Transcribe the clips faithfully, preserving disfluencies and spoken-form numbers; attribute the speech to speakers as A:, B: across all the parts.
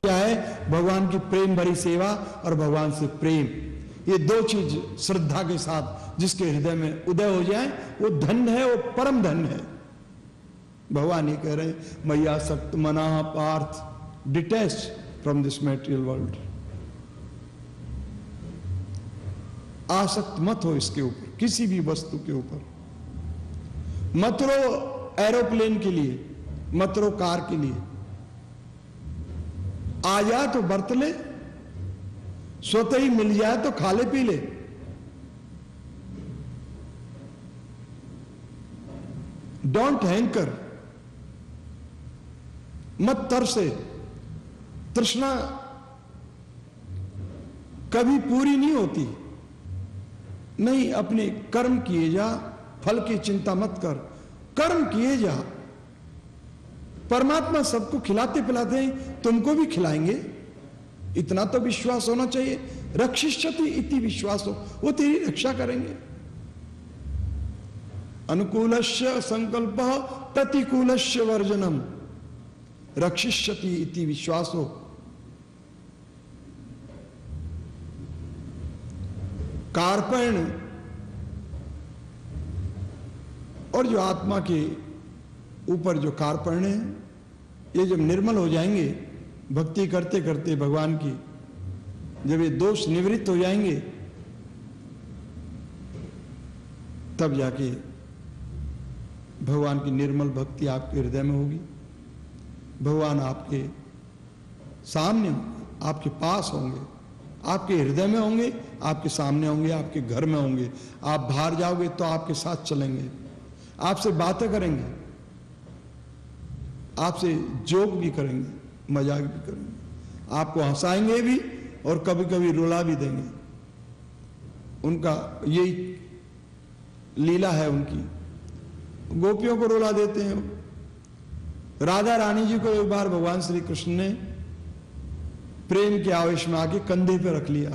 A: क्या है? भगवान की प्रेम भरी सेवा और भगवान से प्रेम, ये दो चीज श्रद्धा के साथ जिसके हृदय में उदय हो जाए वो धन है, वो परम धन है। भगवान ये कह रहे हैं, मैया सक्त मना Partha detach from this material world. आसक्त मत हो इसके ऊपर, किसी भी वस्तु के ऊपर। मत रो एरोप्लेन के लिए, मत रो कार के लिए। आ जाए तो बरत ले, स्वतः ही मिल जाए तो खा ले पी ले। डोंट हैंकर, मत तरसे। तृष्णा कभी पूरी नहीं होती। नहीं, अपने कर्म किए जा, फल की चिंता मत कर, कर्म किए जा। परमात्मा सबको खिलाते पिलाते हैं, तुमको भी खिलाएंगे, इतना तो विश्वास होना चाहिए। रक्षिष्यति इति विश्वास हो, वो तेरी रक्षा करेंगे। अनुकूलस्य संकल्प प्रतिकूलस्य वर्जनम, रक्षिष्यति इति विश्वास हो। कार्पण और जो आत्मा के ऊपर जो कार्पण है, ये जब निर्मल हो जाएंगे भक्ति करते करते भगवान की, जब ये दोष निवृत्त हो जाएंगे तब जाके भगवान की निर्मल भक्ति आपके हृदय में होगी। भगवान आपके सामने होंगे, आपके पास होंगे, आपके हृदय में होंगे, आपके सामने होंगे, आपके घर में होंगे। आप बाहर जाओगे तो आपके साथ चलेंगे, आपसे बातें करेंगे, आपसे जोक भी करेंगे, मजाक भी करेंगे, आपको हंसाएंगे भी और कभी कभी रुला भी देंगे। उनका यही लीला है उनकी। गोपियों को रुला देते हैं। राधा रानी जी को एक बार भगवान श्री कृष्ण ने प्रेम के आवेश में आके कंधे पे रख लिया।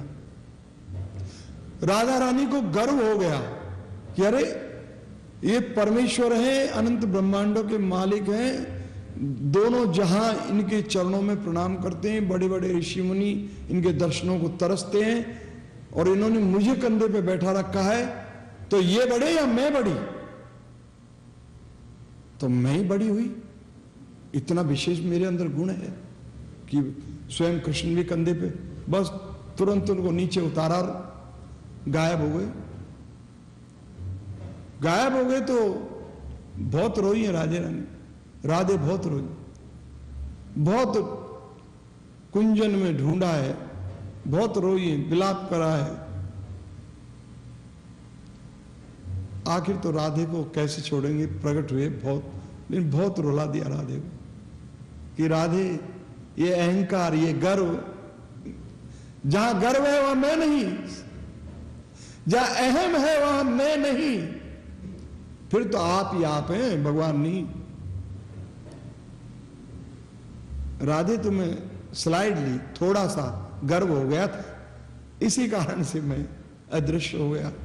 A: राधा रानी को गर्व हो गया कि अरे ये परमेश्वर है, अनंत ब्रह्मांडों के मालिक हैं, दोनों जहां इनके चरणों में प्रणाम करते हैं, बड़े बड़े ऋषि मुनि इनके दर्शनों को तरसते हैं, और इन्होंने मुझे कंधे पे बैठा रखा है, तो ये बड़े या मैं बड़ी? तो मैं ही बड़ी हुई। इतना विशेष मेरे अंदर गुण है कि स्वयं कृष्ण भी कंधे पे, बस तुरंत उनको नीचे उतारा, गायब हो गए। गायब हो गए तो बहुत रोई है राधे रानी। राधे बहुत रोई, बहुत कुंजन में ढूंढा है, बहुत रोई है, विलाप करा है। आखिर तो राधे को कैसे छोड़ेंगे, प्रकट हुए बहुत, लेकिन बहुत रुला दिया राधे को कि राधे ये अहंकार, ये गर्व, जहां गर्व है वहां मैं नहीं, जहां अहम है वहां मैं नहीं, फिर तो आप ही आप हैं, भगवान नहीं। राधे तुम्हें स्लाइड ली, थोड़ा सा गर्व हो गया था, इसी कारण से मैं अदृश्य हो गया।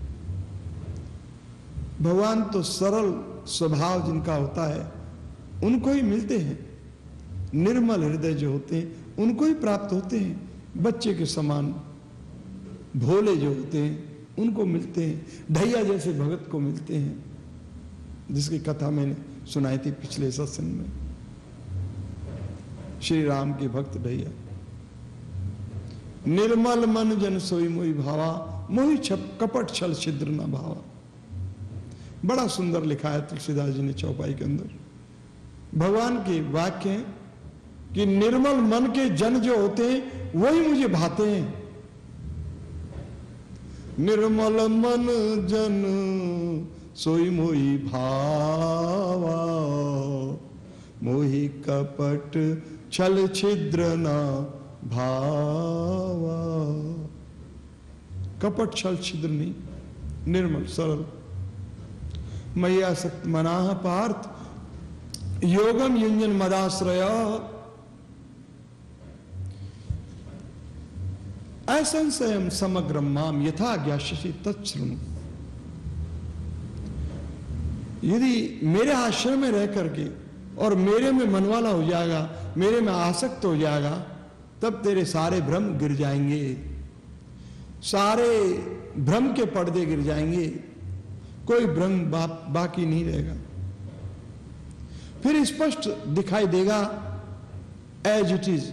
A: भगवान तो सरल स्वभाव जिनका होता है उनको ही मिलते हैं। निर्मल हृदय जो होते हैं उनको ही प्राप्त होते हैं। बच्चे के समान भोले जो होते हैं उनको मिलते हैं। ढैया जैसे भगत को मिलते हैं, जिसकी कथा मैंने सुनाई थी पिछले सत्संग में। श्री राम के भक्त ढैया। निर्मल मन जन सोई मोहि भावा, मोहि छप कपट छल छिद्र न भावा। बड़ा सुंदर लिखा है तुलसीदास जी ने चौपाई के अंदर। भगवान के वाक्य हैं कि निर्मल मन के जन जो होते हैं वही मुझे भाते हैं। निर्मल मन जन सोई मोहि भावा, मोहि कपट छल छिद्र न भावा। कपट छल छिद्र नहीं, निर्मल सरल। मैया सक्त मनाह पार्थ, योगम युंजन मदाश्रय। असंशयम समग्रम माम यथा ज्ञास्यसि तच्छृणु। यदि मेरे आश्रय में रह करके और मेरे में मनवाला हो जाएगा, मेरे में आसक्त हो जाएगा, तब तेरे सारे भ्रम गिर जाएंगे, सारे भ्रम के पर्दे गिर जाएंगे, कोई भ्रम बा, बाकी नहीं रहेगा। फिर स्पष्ट दिखाई देगा एज इट इज,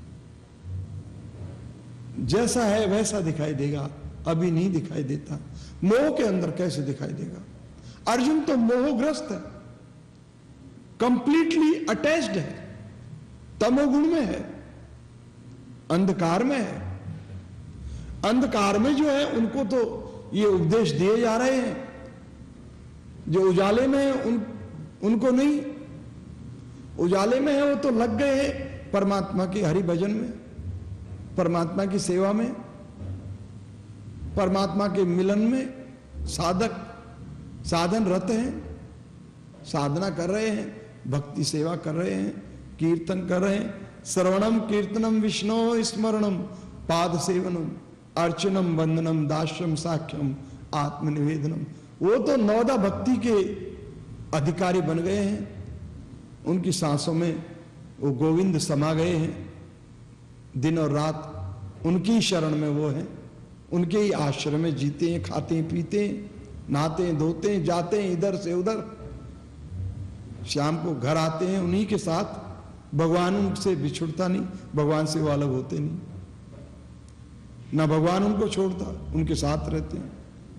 A: जैसा है वैसा दिखाई देगा, अभी नहीं दिखाई देता। मोह के अंदर कैसे दिखाई देगा? अर्जुन तो मोहग्रस्त है, कंप्लीटली अटैच्ड है, तमोगुण में है, अंधकार में है। अंधकार में जो है उनको तो ये उपदेश दिए जा रहे हैं, जो उजाले में है उन उनको नहीं। उजाले में है वो तो लग गए हैं परमात्मा की हरि भजन में, परमात्मा की सेवा में, परमात्मा के मिलन में। साधक साधन रत हैं, साधना कर रहे हैं, भक्ति सेवा कर रहे हैं, कीर्तन कर रहे हैं। श्रवणम कीर्तनम विष्णु स्मरणम पाद सेवनम अर्चनम वंदनम दास्यम साख्यम आत्मनिवेदनम। वो तो नौदा भक्ति के अधिकारी बन गए हैं, उनकी सांसों में वो गोविंद समा गए हैं। दिन और रात उनकी शरण में वो हैं, उनके ही आश्रम में जीते हैं, खाते हैं, पीते हैं, नहाते हैं, धोते हैं, जाते हैं इधर से उधर, शाम को घर आते हैं उन्हीं के साथ। भगवान उनसे बिछुड़ता नहीं, भगवान से वो अलग होते नहीं, ना भगवान उनको छोड़ता, उनके साथ रहते हैं।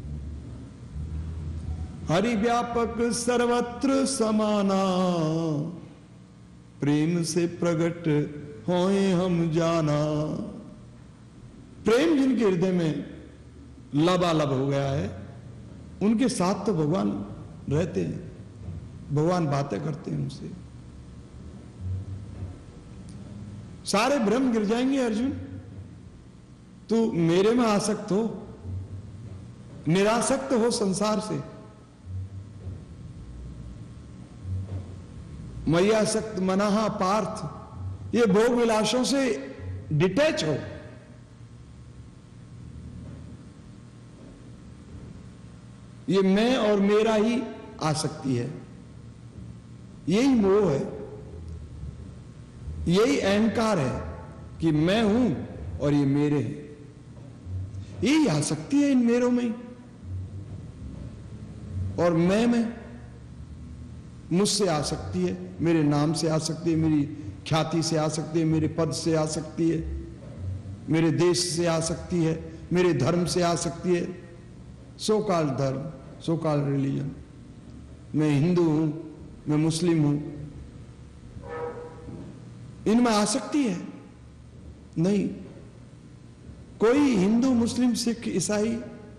A: हरि व्यापक सर्वत्र समाना, प्रेम से प्रकट होए हम जाना। प्रेम जिनके हृदय में लबालब हो गया है, उनके साथ तो भगवान रहते हैं, भगवान बातें करते हैं उनसे। सारे भ्रम गिर जाएंगे अर्जुन। तू मेरे में आसक्त हो, निरासक्त हो संसार से, मय्यासक्त मनहा पार्थ, ये भोग विलासों से डिटैच हो। ये मैं और मेरा ही आसक्ति है, यही मोह है, यही अहंकार है कि मैं हूं और ये मेरे हैं। यही आसक्ति है इन मेरों में और मैं में। मुझसे आ सकती है, मेरे नाम से आ सकती है, मेरी ख्याति से आ सकती है, मेरे पद से आ सकती है, मेरे देश से आ सकती है, मेरे धर्म से आ सकती है। सो कॉल्ड धर्म, सो कॉल्ड रिलीजन। मैं हिंदू हूं, मैं मुस्लिम हूं, इनमें आसक्ति है नहीं। कोई हिंदू, मुस्लिम, सिख, ईसाई,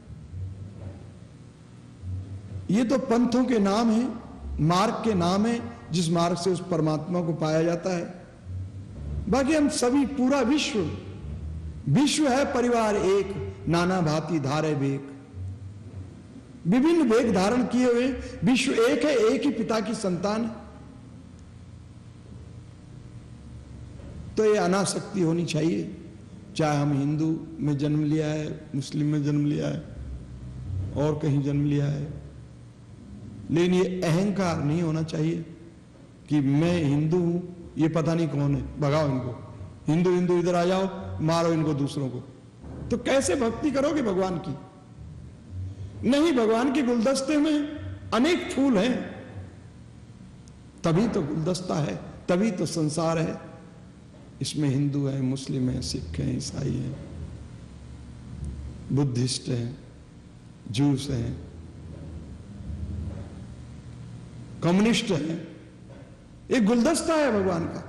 A: ये तो पंथों के नाम हैं, मार्ग के नाम है, जिस मार्ग से उस परमात्मा को पाया जाता है। बाकी हम सभी, पूरा विश्व, विश्व है परिवार एक, नाना भांति धारे वेग। विभिन्न वेग धारण किए हुए विश्व एक है, एक ही पिता की संतान है। तो ये अनासक्ति होनी चाहिए, चाहे हम हिंदू में जन्म लिया है, मुस्लिम में जन्म लिया है, और कहीं जन्म लिया है। लेकिन ये अहंकार नहीं होना चाहिए कि मैं हिंदू हूं, ये पता नहीं कौन है, भगाओ इनको, हिंदू हिंदू इधर आ जाओ, मारो इनको दूसरों को। तो कैसे भक्ति करोगे भगवान की? नहीं, भगवान के गुलदस्ते में अनेक फूल हैं, तभी तो गुलदस्ता है, तभी तो संसार है। इसमें हिंदू है, मुस्लिम है, सिख है, ईसाई है, बुद्धिस्ट है, जूस है, कम्युनिस्ट है। एक गुलदस्ता है भगवान का,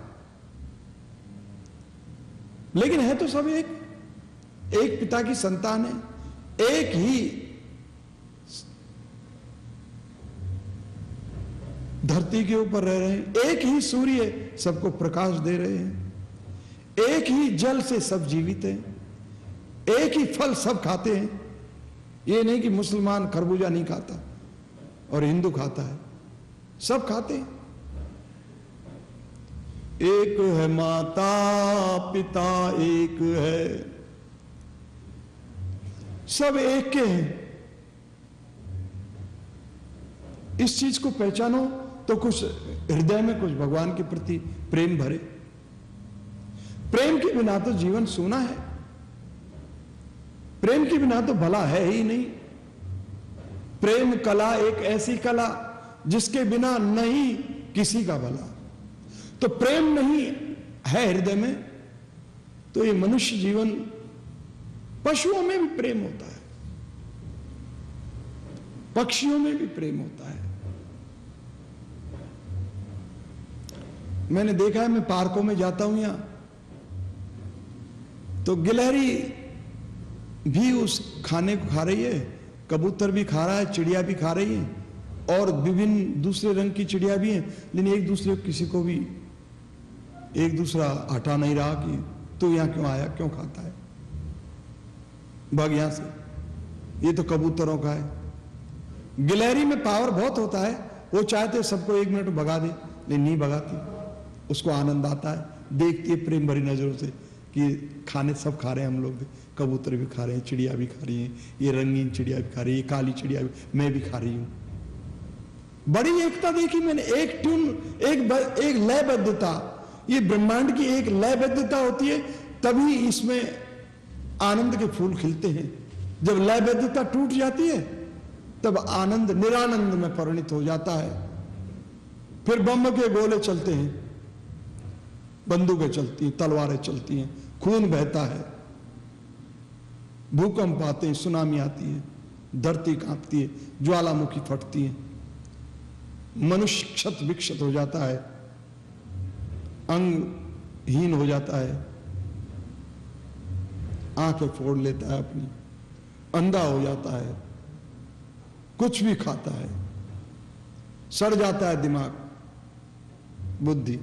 A: लेकिन है तो सब एक, एक पिता की संतान है, एक ही धरती के ऊपर रह रहे हैं, एक ही सूर्य सबको प्रकाश दे रहे हैं, एक ही जल से सब जीवित हैं, एक ही फल सब खाते हैं। ये नहीं कि मुसलमान खरबूजा नहीं खाता और हिंदू खाता है, सब खाते हैं। एक है माता पिता, एक है, सब एक के हैं। इस चीज को पहचानो तो कुछ हृदय में कुछ भगवान के प्रति प्रेम भरे। प्रेम के बिना तो जीवन सूना है, प्रेम के बिना तो भला है ही नहीं। प्रेम कला एक ऐसी कला जिसके बिना नहीं किसी का भला। तो प्रेम नहीं है हृदय में तो ये मनुष्य जीवन, पशुओं में भी प्रेम होता है, पक्षियों में भी प्रेम होता है। मैंने देखा है, मैं पार्कों में जाता हूं यहां तो गिलहरी भी उस खाने को खा रही है, कबूतर भी खा रहा है, चिड़िया भी खा रही है और विभिन्न दूसरे रंग की चिड़िया भी हैं, लेकिन एक दूसरे किसी को भी एक दूसरा हटा नहीं रहा कि तू यहां क्यों आया, क्यों खाता है, भाग यहां से, ये तो कबूतरों का है। गिलहरी में पावर बहुत होता है, वो चाहते सबको एक मिनट भगा दे, लेकिन नहीं भगाती, उसको आनंद आता है, देखती है प्रेम भरी नजरों से कि खाने सब खा रहे हैं, हम लोग भी, कबूतर भी खा रहे हैं, चिड़िया भी खा रही है, ये रंगीन चिड़िया भी खा रही है, ये काली चिड़िया भी, मैं भी खा रही हूं। बड़ी एकता देखी मैंने, एक ट्यून, एक एक लयबद्धता, ये ब्रह्मांड की एक लयबद्धता होती है, तभी इसमें आनंद के फूल खिलते हैं। जब लयबद्धता टूट जाती है तब आनंद निरानंद में परिणित हो जाता है। फिर बम के गोले चलते हैं, बंदूकें चलती हैं, तलवारें चलती हैं, खून बहता है, भूकंप आते हैं, सुनामी आती है, धरती कांपती है, ज्वालामुखी फटती है, मनुष्य क्षत विक्षत हो जाता है, अंगहीन हो जाता है, आंखें फोड़ लेता है अपनी, अंधा हो जाता है, कुछ भी खाता है, सड़ जाता है दिमाग, बुद्धि।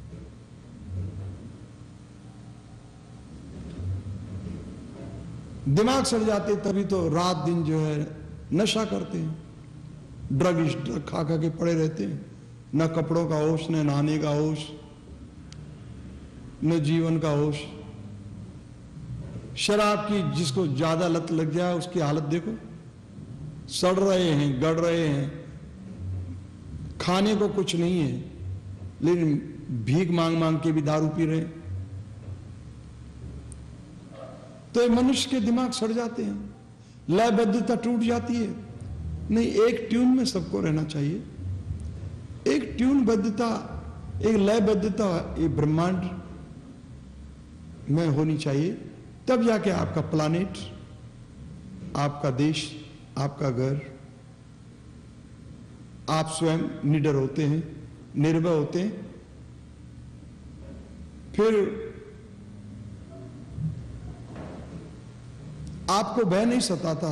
A: दिमाग सड़ जाते तभी तो रात दिन जो है नशा करते हैं, ड्रग ड्रग खा खा के पड़े रहते हैं, न कपड़ों का होश, न नहाने का होश, न जीवन का होश। शराब की जिसको ज्यादा लत लग जाए उसकी हालत देखो, सड़ रहे हैं, गड़ रहे हैं, खाने को कुछ नहीं है लेकिन भीख मांग मांग के भी दारू पी रहे हैं। तो ये मनुष्य के दिमाग सड़ जाते हैं, लयबद्धता टूट जाती है। नहीं, एक ट्यून में सबको रहना चाहिए, एक ट्यून बद्धता, एक लयबद्धता ये ब्रह्मांड में होनी चाहिए, तब जाके आपका प्लानेट, आपका देश, आपका घर, आप स्वयं निडर होते हैं, निर्भय होते हैं। फिर आपको भय नहीं सताता,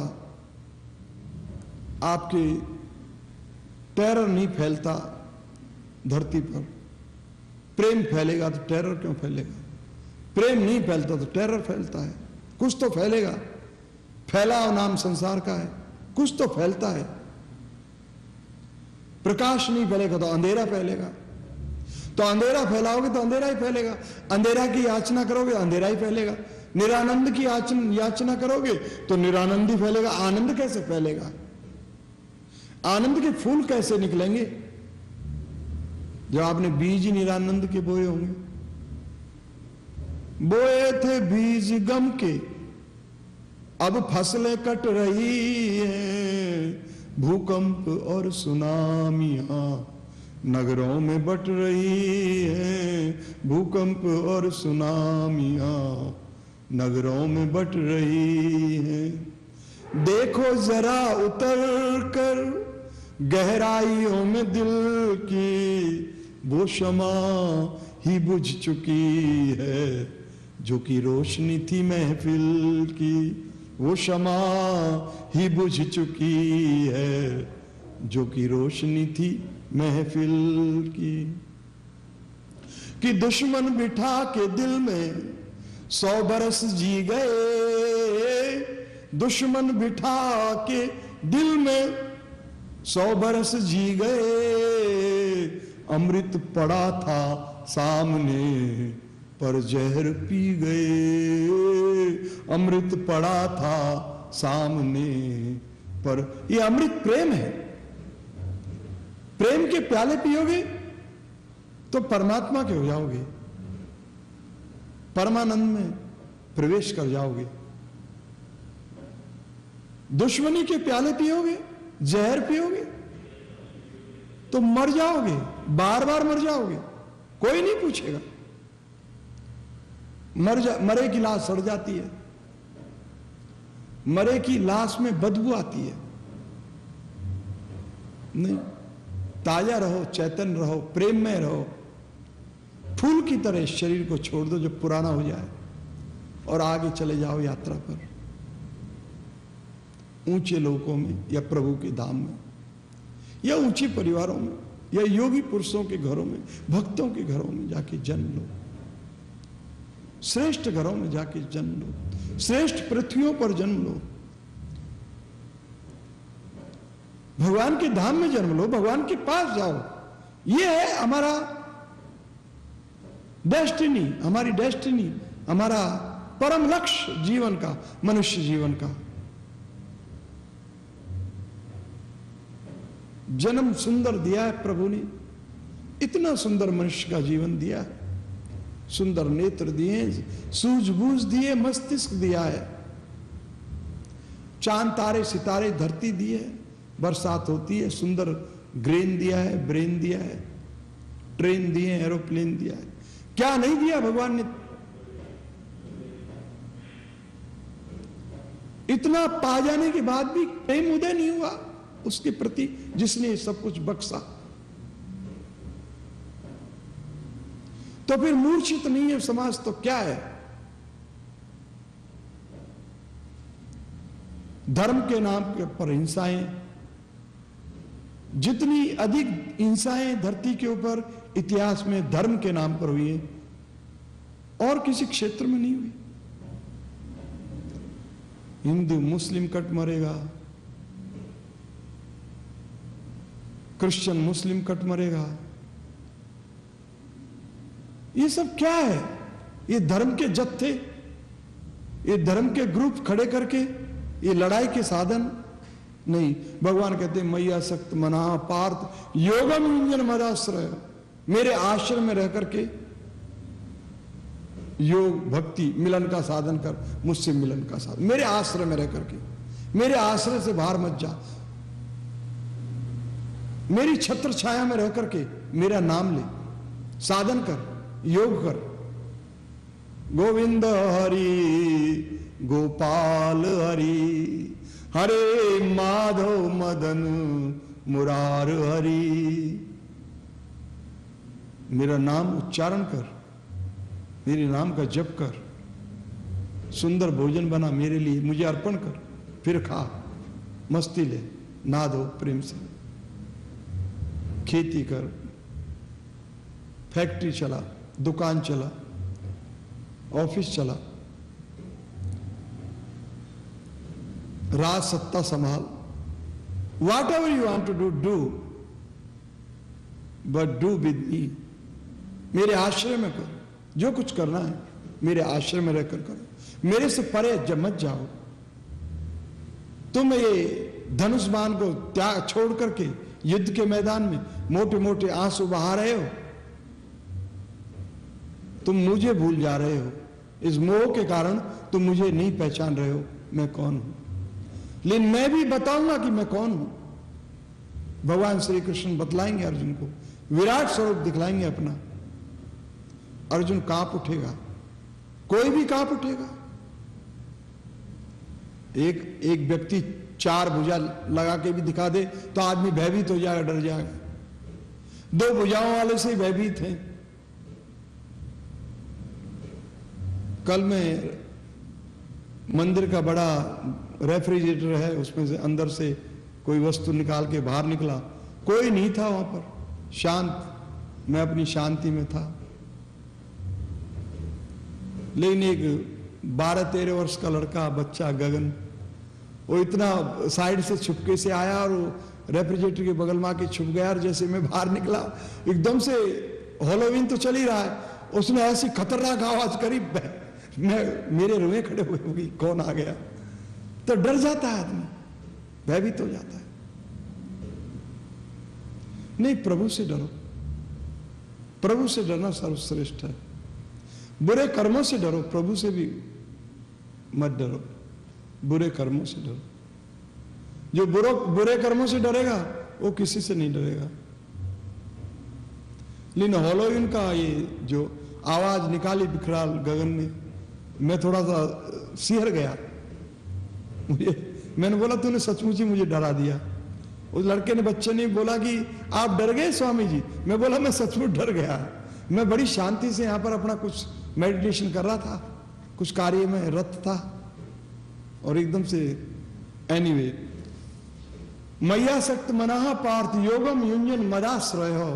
A: आपके टेरर नहीं फैलता धरती पर। प्रेम फैलेगा तो टेरर क्यों फैलेगा? प्रेम नहीं फैलता तो टेरर फैलता है। कुछ तो फैलेगा, फैलाव नाम संसार का है, कुछ तो फैलता है। प्रकाश नहीं फैलेगा तो अंधेरा फैलेगा, तो अंधेरा फैलाओगे तो अंधेरा ही फैलेगा। अंधेरा की याचना करोगे अंधेरा ही फैलेगा, निरानंद की याचना करोगे तो निरानंद ही फैलेगा। आनंद कैसे फैलेगा? आनंद के फूल कैसे निकलेंगे जब आपने बीज ही निरानंद के बोए होंगे? बोए थे बीज गम के, अब फसलें कट रही हैं, भूकंप और सुनामियां नगरों में बट रही हैं, भूकंप और सुनामियां नगरों में बट रही हैं। देखो जरा उतर कर गहराइयों में दिल की, वो शमा ही बुझ चुकी है जो कि रोशनी थी महफिल की, वो शमा ही बुझ चुकी है जो कि रोशनी थी महफिल की। कि दुश्मन बिठा के दिल में सौ बरस जी गए, दुश्मन बिठा के दिल में सौ बरस जी गए, अमृत पड़ा था सामने पर जहर पी गए, अमृत पड़ा था सामने पर। ये अमृत प्रेम है। प्रेम के प्याले पियोगे तो परमात्मा के हो जाओगे। परमानंद में प्रवेश कर जाओगे। दुश्मनी के प्याले पियोगे, जहर पियोगे तो मर जाओगे, बार बार मर जाओगे, कोई नहीं पूछेगा। मर जा मरे की लाश सड़ जाती है, मरे की लाश में बदबू आती है। नहीं, ताजा रहो, चैतन्य रहो, प्रेम में रहो, फूल की तरह शरीर को छोड़ दो जो पुराना हो जाए और आगे चले जाओ यात्रा पर, ऊंचे लोकों में या प्रभु के धाम में या ऊंचे परिवारों में या योगी पुरुषों के घरों में, भक्तों के घरों में जाके जन्म लो, श्रेष्ठ घरों में जाके जन्म लो, श्रेष्ठ पृथ्वियों पर जन्म लो, भगवान के धाम में जन्म लो, भगवान के पास जाओ। यह है हमारा डेस्टिनी, हमारी डेस्टिनी, हमारा परम लक्ष्य जीवन का, मनुष्य जीवन का। जन्म सुंदर दिया है प्रभु ने, इतना सुंदर मनुष्य का जीवन दिया है, सुंदर नेत्र दिए, सूझबूझ दिए, मस्तिष्क दिया है, चांद तारे सितारे धरती दी है, बरसात होती है, सुंदर ग्रेन दिया है, ब्रेन दिया है, ट्रेन दिए, एरोप्लेन दिया है। क्या नहीं दिया भगवान ने? इतना पा जाने के बाद भी प्रेम उदय नहीं हुआ उसके प्रति जिसने सब कुछ बख्शा। तो फिर मूर्छित नहीं है समाज तो क्या है? धर्म के नाम पर हिंसाएं, जितनी अधिक हिंसाएं धरती के ऊपर इतिहास में धर्म के नाम पर हुई है और किसी क्षेत्र में नहीं हुई। हिंदू मुस्लिम कट मरेगा, क्रिश्चियन मुस्लिम कट मरेगा, ये सब क्या है? ये धर्म के जत्थे, ये धर्म के ग्रुप खड़े करके ये लड़ाई के साधन नहीं। भगवान कहते हैं मैया सक्त मना पार्थ योगम युंजन मदाश्रय, मेरे आश्रय में रह करके योग भक्ति मिलन का साधन कर, मुझसे मिलन का साधन, मेरे आश्रय में रह करके, मेरे आश्रय से बाहर मत जा, मेरी छत्र छाया में रह करके मेरा नाम ले, साधन कर, योग कर। गोविंद हरि गोपाल हरि, हरे माधव मदन मुरार हरि। मेरा नाम उच्चारण कर, मेरे नाम का जप कर, सुंदर भोजन बना मेरे लिए, मुझे अर्पण कर, फिर खा, मस्ती ले, ना दो प्रेम से, खेती कर, फैक्ट्री चला, दुकान चला, ऑफिस चला, राज सत्ता संभाल, whatever you want to do do, but do with me. मेरे आश्रय में कर, जो कुछ करना है मेरे आश्रय में रहकर करो, मेरे से परे जब मत जाओ। तुम ये धनुष बाण को त्याग छोड़ करके युद्ध के मैदान में मोटे मोटे आंसू बहा रहे हो, तुम मुझे भूल जा रहे हो, इस मोह के कारण तुम मुझे नहीं पहचान रहे हो मैं कौन हूं। लेकिन मैं भी बताऊंगा कि मैं कौन हूं। भगवान श्री कृष्ण बतलाएंगे अर्जुन को, विराट स्वरूप दिखलाएंगे अपना। अर्जुन कांप उठेगा, कोई भी कांप उठेगा। एक एक व्यक्ति चार भुजा लगा के भी दिखा दे तो आदमी भयभीत हो जाएगा, डर जाएगा। दो भुजाओं वाले से भयभीत हैं। कल में मंदिर का बड़ा रेफ्रिजरेटर है, उसमें से अंदर से कोई वस्तु निकाल के बाहर निकला, कोई नहीं था वहां पर, शांत, मैं अपनी शांति में था। लेकिन एक बारह तेरह वर्ष का लड़का, बच्चा गगन, वो इतना साइड से छुपके से आया और रेफ्रिजरेटर के बगल में आके छुप गया। और जैसे मैं बाहर निकला, एकदम से हेलोवीन तो चल ही रहा है, उसने ऐसी खतरनाक आवाज करी, मैं मेरे रुए खड़े हुए होगी, कौन आ गया। तो डर जाता है आदमी, भयभीत हो जाता है। नहीं, प्रभु से डरो, प्रभु से डरना सर्वश्रेष्ठ है। बुरे कर्मों से डरो, प्रभु से भी मत डरो, बुरे कर्मों से डरो। जो बुरो बुरे कर्मों से डरेगा वो किसी से नहीं डरेगा। लेकिन हेलोवीन का ये जो आवाज निकाली बिखराल गगन में, मैं थोड़ा सा सिहर गया। मुझे मैंने बोला तूने सचमुच ही मुझे डरा दिया। उस लड़के ने, बच्चे ने बोला कि आप डर गए स्वामी जी। मैं बोला मैं सचमुच डर गया। मैं बड़ी शांति से यहां पर अपना कुछ मेडिटेशन कर रहा था, कुछ कार्य में रत था, और एकदम से एनीवे मैया सक्त मनाहा पार्थ योगम युंजन मदाश्रय हो।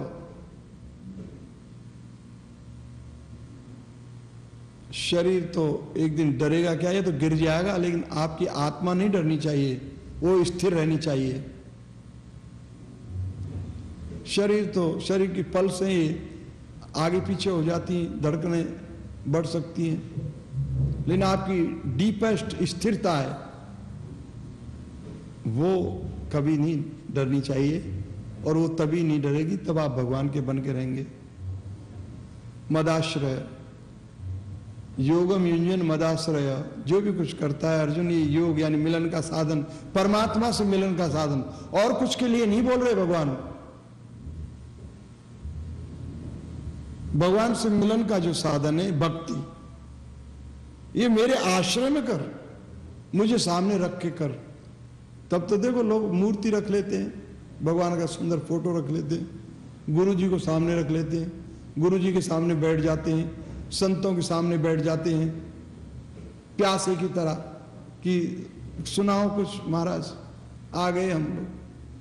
A: शरीर तो एक दिन डरेगा क्या, ये तो गिर जाएगा, लेकिन आपकी आत्मा नहीं डरनी चाहिए, वो स्थिर रहनी चाहिए। शरीर तो शरीर की पल से ही आगे पीछे हो जाती हैं, धड़कनें बढ़ सकती हैं, लेकिन आपकी डीपेस्ट स्थिरता है वो कभी नहीं डरनी चाहिए, और वो तभी नहीं डरेगी तब आप भगवान के बन के रहेंगे। मदाश्रय, योगम युंजन मदाश्रय, जो भी कुछ करता है अर्जुन, ये योग यानी मिलन का साधन, परमात्मा से मिलन का साधन, और कुछ के लिए नहीं बोल रहे भगवान। भगवान से मिलन का जो साधन है भक्ति, ये मेरे आश्रय में कर, मुझे सामने रख के कर। तब तो देखो लोग मूर्ति रख लेते हैं, भगवान का सुंदर फोटो रख लेते हैं, गुरु जी को सामने रख लेते हैं, गुरु जी के सामने बैठ जाते हैं, संतों के सामने बैठ जाते हैं प्यासे की तरह कि सुनाओ कुछ महाराज, आ गए हम लोग।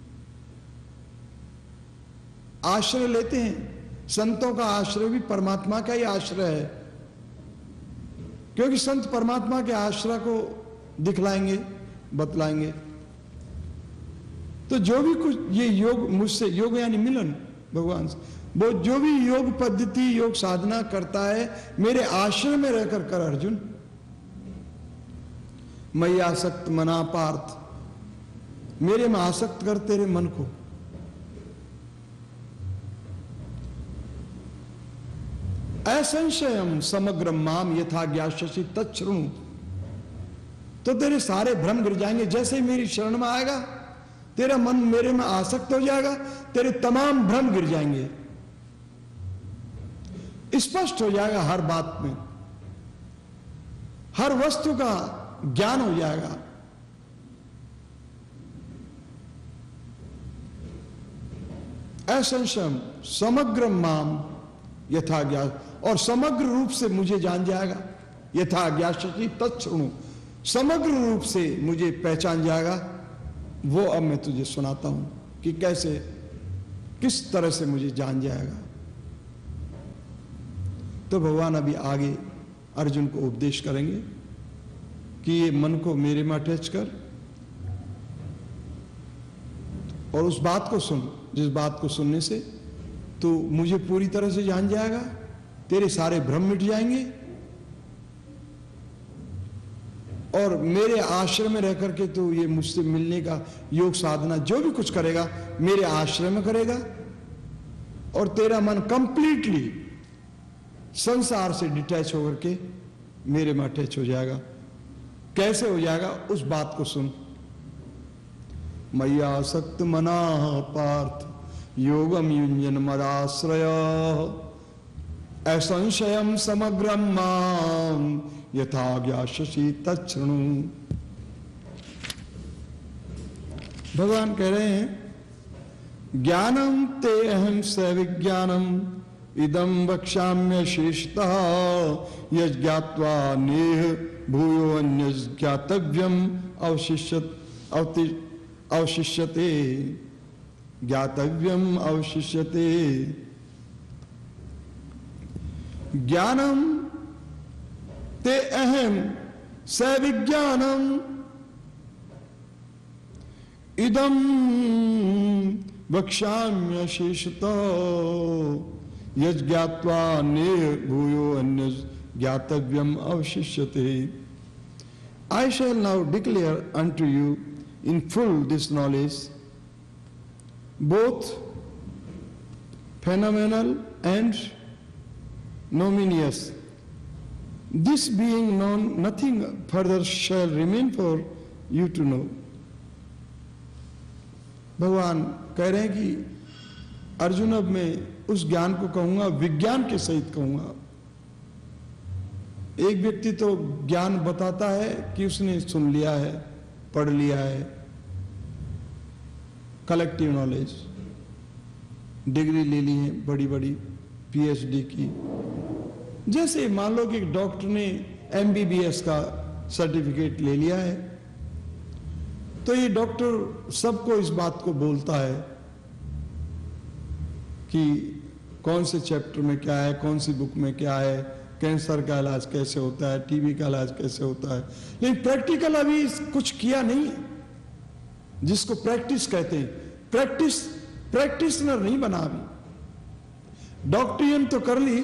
A: आश्रय लेते हैं, संतों का आश्रय भी परमात्मा का ही आश्रय है, क्योंकि संत परमात्मा के आश्रय को दिखलाएंगे, बतलाएंगे। तो जो भी कुछ ये योग मुझसे, योग यानी मिलन भगवान से, वो जो भी योग पद्धति योग साधना करता है मेरे आश्रय में रहकर कर अर्जुन। मैं आसक्त मना पार्थ, मेरे में आसक्त कर तेरे मन को। असंशयम समग्र माम यथा ज्ञास्यसि तच्छृणु, तो तेरे सारे भ्रम गिर जाएंगे। जैसे ही मेरी शरण में आएगा तेरा मन मेरे में आसक्त हो जाएगा, तेरे तमाम भ्रम गिर जाएंगे, स्पष्ट हो जाएगा हर बात में, हर वस्तु का ज्ञान हो जाएगा। असंशयम समग्र माम यथा ज्ञान, और समग्र रूप से मुझे जान जाएगा। यथा ज्ञास्यसि तच्छृणु, समग्र रूप से मुझे पहचान जाएगा। वो अब मैं तुझे सुनाता हूं कि कैसे, किस तरह से मुझे जान जाएगा। तो भगवान अभी आगे अर्जुन को उपदेश करेंगे कि ये मन को मेरे में अटैच कर, और उस बात को सुन, जिस बात को सुनने से तो मुझे पूरी तरह से जान जाएगा, तेरे सारे भ्रम मिट जाएंगे, और मेरे आश्रय में रह करके तो ये मुझसे मिलने का योग साधना जो भी कुछ करेगा मेरे आश्रय में करेगा, और तेरा मन कंप्लीटली संसार से डिटैच होकर के मेरे में अटैच हो जाएगा। कैसे हो जाएगा उस बात को सुन। मैया आसक्त मना पार्थ योगम युंजन मदाश्रय असंशयम समग्रम माम यथा ज्ञास्यसि तच्छृणु। भगवान कह रहे हैं ज्ञानम ते अहम स विज्ञानम इदम वक्ष्याम्य शेषतः यज्ञात्वा नेह भूयो अन्य ज्ञातव्यम अवशिष्यत अवशिष्यते ज्ञातव्यम अवशिष्यते। ज्ञानम ते अहम स विज्ञानम इदम वक्ष्याम्य शेषतः यज्ञात्वा ने भूयो अन्य ज्ञातव्यम अवशिष्यते। I shall now declare unto you in full this knowledge, both phenomenal and nominous, this being known nothing further shall remain for you to know. भगवान कह रहे हैं कि अर्जुन अब मैं उस ज्ञान को कहूंगा, विज्ञान के सहित कहूंगा। एक व्यक्ति तो ज्ञान बताता है कि उसने सुन लिया है, पढ़ लिया है, कलेक्टिव नॉलेज, डिग्री ले ली है बड़ी बड़ी पीएचडी की। जैसे मान लो कि एक डॉक्टर ने एमबीबीएस का सर्टिफिकेट ले लिया है, तो ये डॉक्टर सबको इस बात को बोलता है कि कौन से चैप्टर में क्या है, कौन सी बुक में क्या है, कैंसर का इलाज कैसे होता है, टीबी का इलाज कैसे होता है, लेकिन प्रैक्टिकल अभी कुछ किया नहीं है। जिसको प्रैक्टिस कहते हैं, प्रैक्टिस प्रैक्टिशनर नहीं बना अभी। डॉक्टरियन तो कर ली,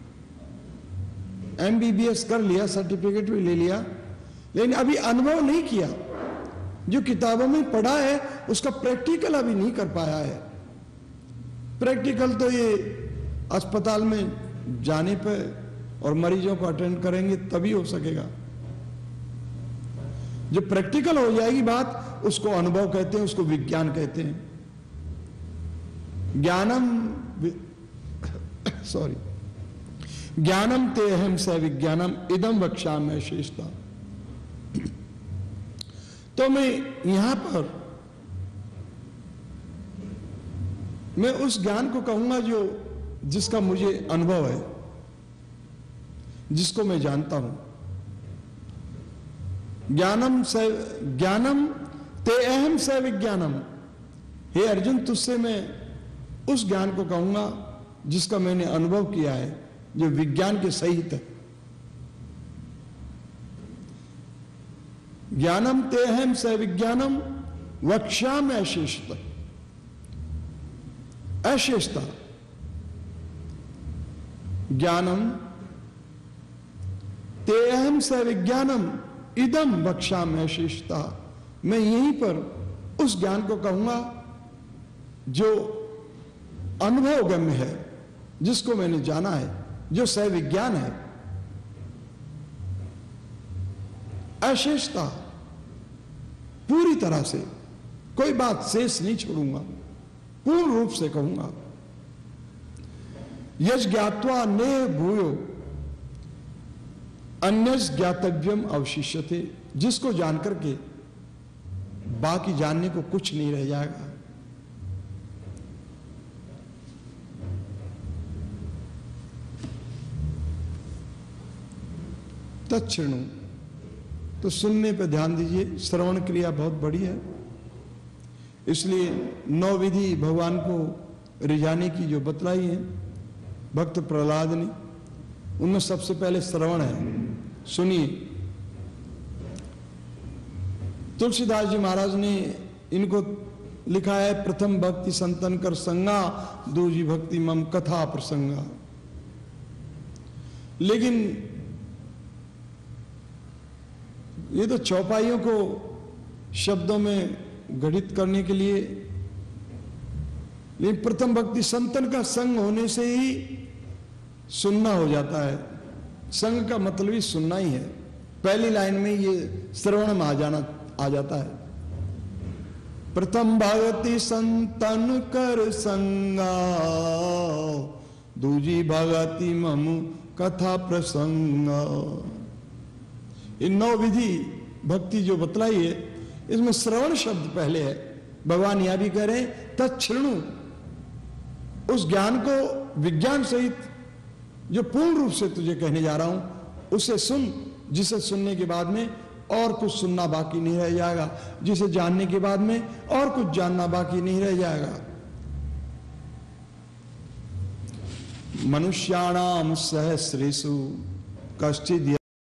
A: एमबीबीएस कर लिया, सर्टिफिकेट भी ले लिया, लेकिन अभी अनुभव नहीं किया। जो किताबों में पढ़ा है उसका प्रैक्टिकल अभी नहीं कर पाया है। प्रैक्टिकल तो ये अस्पताल में जाने पर और मरीजों को अटेंड करेंगे तभी हो सकेगा। जो प्रैक्टिकल हो जाएगी बात, उसको अनुभव कहते हैं, उसको विज्ञान कहते हैं। ज्ञानम सॉरी ज्ञानम ते अहम स विज्ञानम इदम वक्ष्यामि शेषता। तो मैं यहां पर मैं उस ज्ञान को कहूंगा जो जिसका मुझे अनुभव है, जिसको मैं जानता हूं। ज्ञानम स ज्ञानम ते अहम स विज्ञानम। हे अर्जुन, तुझसे मैं उस ज्ञान को कहूंगा जिसका मैंने अनुभव किया है, जो विज्ञान के सहित है। ज्ञानम ते अहम स विज्ञानम वक्ष्यामि अशेषता। अशेषता ज्ञानम ते अहम स विज्ञानम इदम वक्ष्यामि अशेषता। मैं यहीं पर उस ज्ञान को कहूंगा जो अनुभवगम्य है, जिसको मैंने जाना है, जो सह विज्ञान है। अशेषता, पूरी तरह से कोई बात शेष नहीं छोड़ूंगा, पूर्ण रूप से कहूंगा। यश ज्ञात्वा ने भूयो अन्यस ज्ञातव्यम अवशिष्यते। जिसको जानकर के बाकी जानने को कुछ नहीं रह जाएगा। तच्छृणु, तो सुनने पर ध्यान दीजिए। श्रवण क्रिया बहुत बड़ी है, इसलिए नौ विधि भगवान को रिझाने की जो बतलाई है भक्त प्रहलाद ने, उनमें सबसे पहले श्रवण है। सुनिए, तुलसीदास जी महाराज ने इनको लिखा है, प्रथम भक्ति संतन कर संगा, दूजी भक्ति मम कथा प्रसंगा। लेकिन ये तो चौपाइयों को शब्दों में गढ़ित करने के लिए, लेकिन प्रथम भक्ति संतन का संग होने से ही सुनना हो जाता है। संग का मतलब ही सुनना ही है। पहली लाइन में ये श्रवण में आ जाना आ जाता है। प्रथम भक्ति संतन कर संगा, दूजी भक्ति मम कथा प्रसंगा। इन नौ विधि भक्ति जो बतलाई है, इसमें श्रवण शब्द पहले है। भगवान यहां भी कह रहे हैं तच्छृणु, उस ज्ञान को विज्ञान सहित जो पूर्ण रूप से तुझे कहने जा रहा हूं, उसे सुन, जिसे सुनने के बाद में और कुछ सुनना बाकी नहीं रह जाएगा, जिसे जानने के बाद में और कुछ जानना बाकी नहीं रह जाएगा। मनुष्याणाम सहस्रेषु कश्चित्